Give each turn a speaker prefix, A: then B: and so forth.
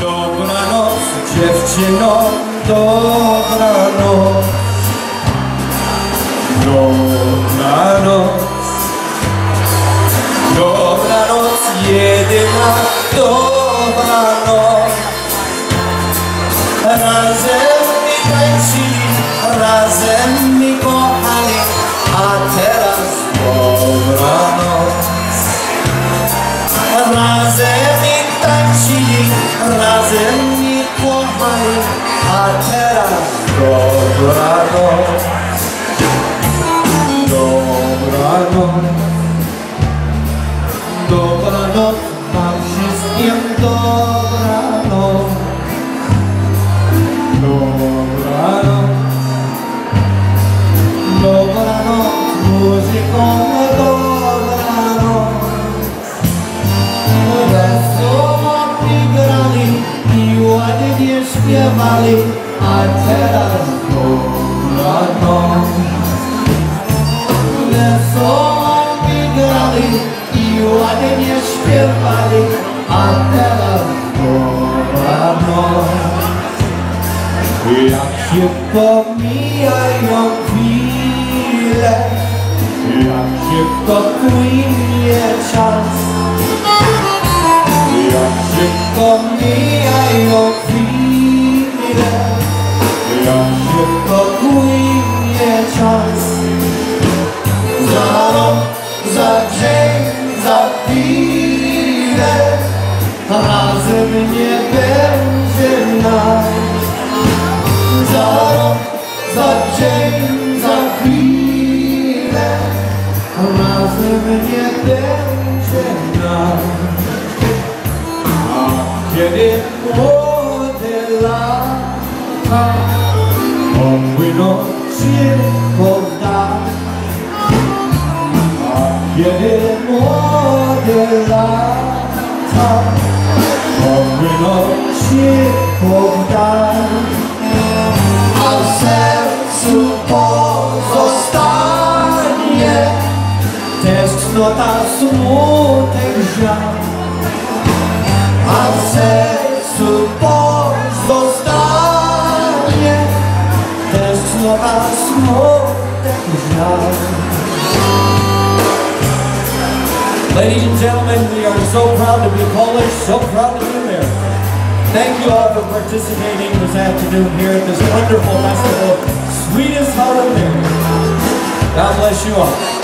A: Dobranoc, dziewczyno, dobranoc. Dobranoc, dobranoc, jedyna dobranoc. Razem mi tańczyli, razem mi kochali, a teraz dobranoc. Razem mi tańczyli, razem mi kochali, a teraz dobranoc. Dobranoc, dobranoc, wam wszystkim dobranoc. Dobranoc, dobranoc, muzyką dobranoc. Wesoło mi grali i ładnie śpiewali, a teraz dobranoc. Wesoło mi grali i ładnie śpiewali, a teraz dobranoc. Jak się pomijają chwile, jak szybko płynie czas. Jak szybko mijają chwile, jak szybko płynie czas. Za rok, za dzień, za chwilę razem nie będzie nas. Za rok, za dzień, za chwilę razem nie będzie nas. A kiedy młode lata popłyną szybko w dal, a kiedy młode lata popłyną szybko w dal, a w sercu pozostanie tęsknota, smutek, żal. A w sercu pozostanie tęsknota, smutek, żal. Ladies and gentlemen, we are so proud to be Polish, so proud to be American. Thank you all for participating this afternoon here at this wonderful festival, Sweetest Heart of America. God bless you all.